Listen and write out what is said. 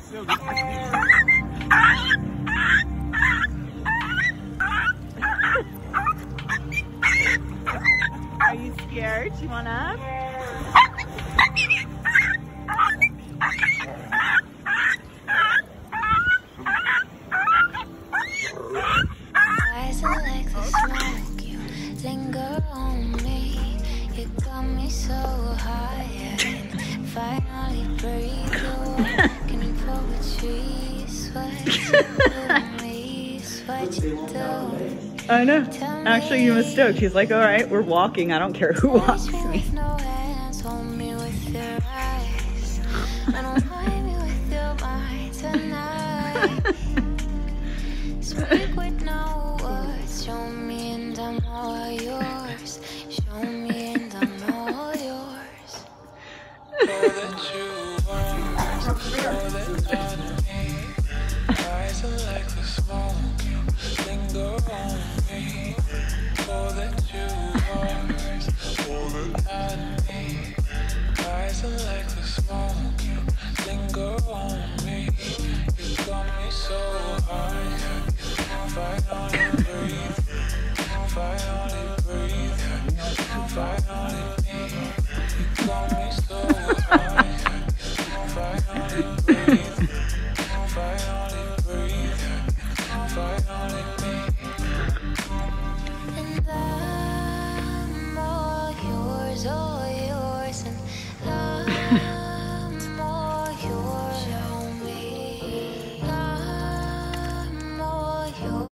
Are you scared? Do you want up? Eyes are like the smoke, you linger on me. You got me so high, I can finally breathe. You're walking poetry, sweat me, what you do. I know. Actually, you mistook. He's like, all right, we're walking. I don't care who walks me. With no hands, hold me with your eyes. Unwind me with your mind tonight. Speak with no words. Show me and I'm all yours. Show me and I'm all yours. All that you want, all that I need. Eyes are like the smoke, you linger on me. All that you want, all that I need. Eyes are like the smoke, you linger on me. You got me so high, I can't fight on your breathe, can't fight on